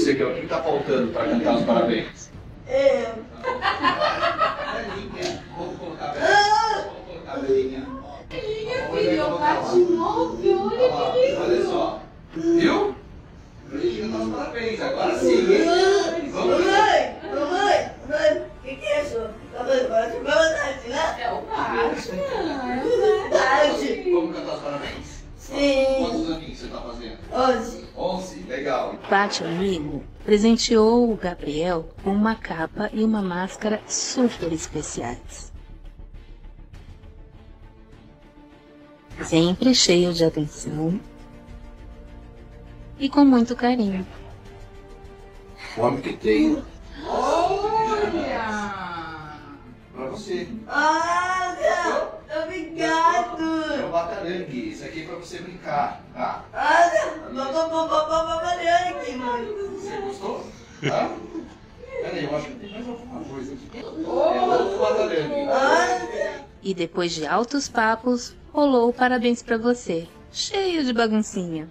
você, que é o que tá faltando para cantar os parabéns? Eu. Belinha. Vamos colocar a Belinha. Vamos colocar a Belinha. Belinha, filho, é o Batmóvel, olha que lindo. Olha só. Viu? Pra gente cantar os parabéns. Agora sim, hein? Vamos Mamãe, o que é isso? É o Batman, Vamos cantar os parabéns? Sim. Quantos aninhos você tá fazendo? 11. 11? Legal. Bate-Amigo presenteou o Gabriel com uma capa e uma máscara super especiais. Sempre cheio de atenção e com muito carinho. O homem que tem Olha! pra você. Olha, É obrigado. o batarangue. Isso aqui é pra você brincar, tá? Olha aqui, mãe. Você gostou? Tá? Peraí, eu acho que tem mais alguma coisa aqui. É outro batarangue. Olha. E depois de altos papos, rolou o parabéns pra você, cheio de baguncinha.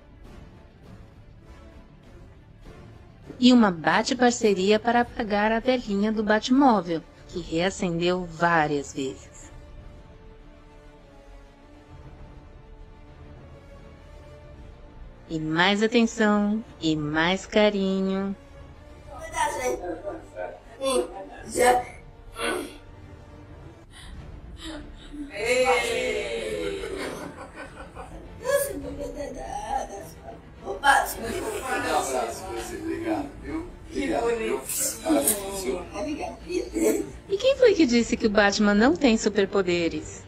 E uma bate-parceria para apagar a velhinha do Batmóvel, que reacendeu várias vezes. E mais atenção, e mais carinho. Já. O Batman. Um abraço pra você, obrigado, viu? Que Obrigado, viu? bonitinho. Obrigada. E quem foi que disse que o Batman não tem superpoderes?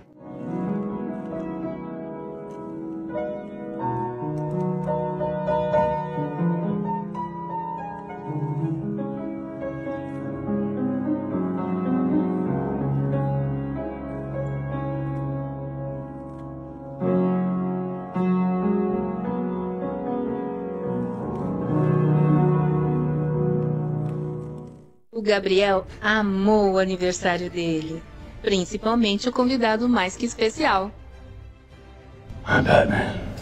O Gabriel amou o aniversário dele, principalmente o convidado mais que especial. I'm Batman.